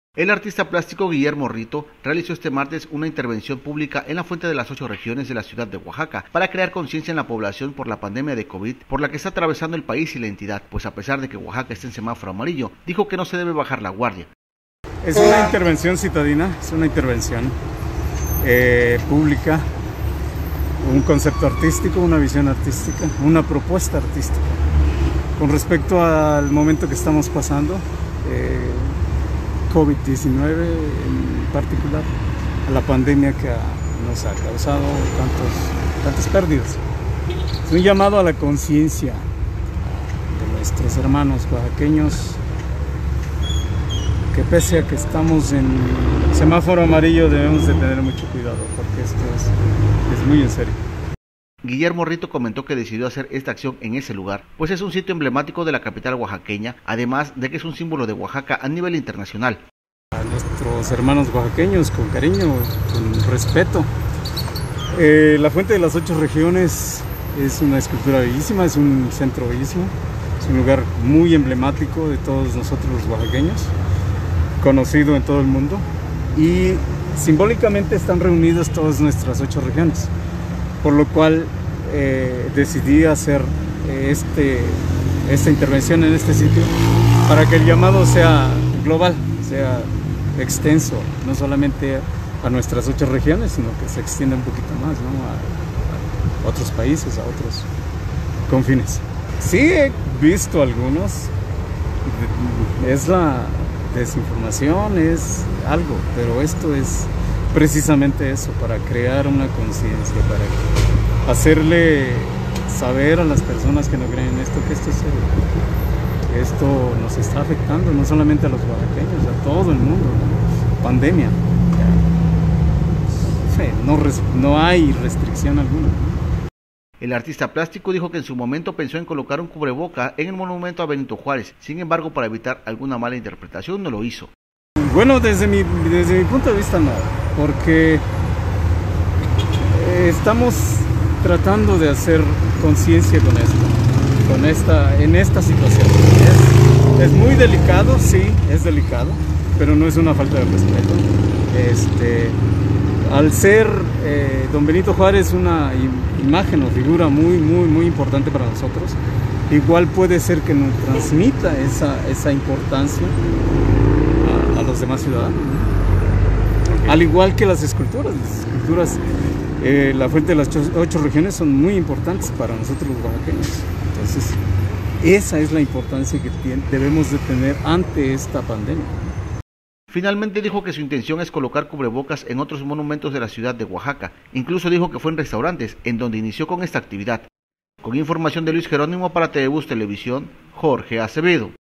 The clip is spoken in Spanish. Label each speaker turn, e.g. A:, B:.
A: El artista plástico Guillermo Rito realizó este martes una intervención pública en la Fuente de las 8 Regiones de la ciudad de Oaxaca para crear conciencia en la población por la pandemia de COVID por la que está atravesando el país y la entidad, pues a pesar de que Oaxaca está en semáforo amarillo, dijo que no se debe bajar la guardia.
B: Es una intervención citadina, es una intervención pública, un concepto artístico, una visión artística, una propuesta artística. Con respecto al momento que estamos pasando, COVID-19 en particular, a la pandemia que nos ha causado tantas pérdidas. Es un llamado a la conciencia de nuestros hermanos oaxaqueños, que pese a que estamos en semáforo amarillo debemos de tener mucho cuidado porque esto es muy en serio.
A: Guillermo Rito comentó que decidió hacer esta acción en ese lugar, pues es un sitio emblemático de la capital oaxaqueña, además de que es un símbolo de Oaxaca a nivel internacional.
B: A nuestros hermanos oaxaqueños, con cariño, con respeto. La Fuente de las 8 Regiones es una escultura bellísima, es un centro bellísimo, es un lugar muy emblemático de todos nosotros los oaxaqueños, conocido en todo el mundo, y simbólicamente están reunidas todas nuestras 8 regiones. Por lo cual decidí hacer esta intervención en este sitio para que el llamado sea global, sea extenso, no solamente a nuestras 8 regiones, sino que se extienda un poquito más, ¿no? a otros países, a otros confines. Sí he visto algunos, es la desinformación, es algo, pero esto es precisamente eso, para crear una conciencia, para hacerle saber a las personas que no creen en esto que esto es serio. Esto nos está afectando no solamente a los oaxaqueños, a todo el mundo, ¿no? Pandemia. No hay restricción alguna.
A: El artista plástico dijo que en su momento pensó en colocar un cubreboca en el monumento a Benito Juárez, sin embargo, para evitar alguna mala interpretación no lo hizo.
B: Bueno, desde mi punto de vista no, porque estamos tratando de hacer conciencia con esto, en esta situación. Es muy delicado, sí, es delicado, pero no es una falta de respeto. Al ser don Benito Juárez una imagen o figura muy importante para nosotros, igual puede ser que nos transmita esa importancia a los demás ciudadanos, ¿no? Okay. Al igual que las esculturas. La Fuente de las 8 Regiones son muy importantes para nosotros los oaxaqueños. Entonces, esa es la importancia que debemos de tener ante esta pandemia.
A: Finalmente dijo que su intención es colocar cubrebocas en otros monumentos de la ciudad de Oaxaca. Incluso dijo que fue en restaurantes, en donde inició con esta actividad. Con información de Luis Jerónimo para TV Bus Televisión, Jorge Acevedo.